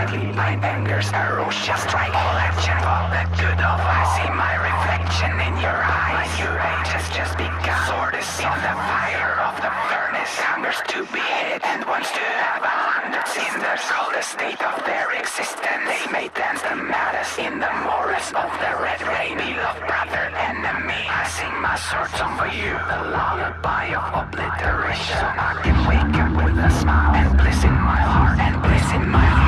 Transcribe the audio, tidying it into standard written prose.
slightly blind anger's ferocious strike. All action for the good of all. I see my reflection in your eyes. My new age has just begun. Sword is in the fire of the furnace. Hungers to be hit and wants to have 100 cinders. Call the state of their existence. They may dance the maddest in the morris of the red ray. Beloved brother, enemy, I sing my sword song for you. The lullaby of obliteration. So I can wake up with a smile and bliss in my heart and bliss in my heart.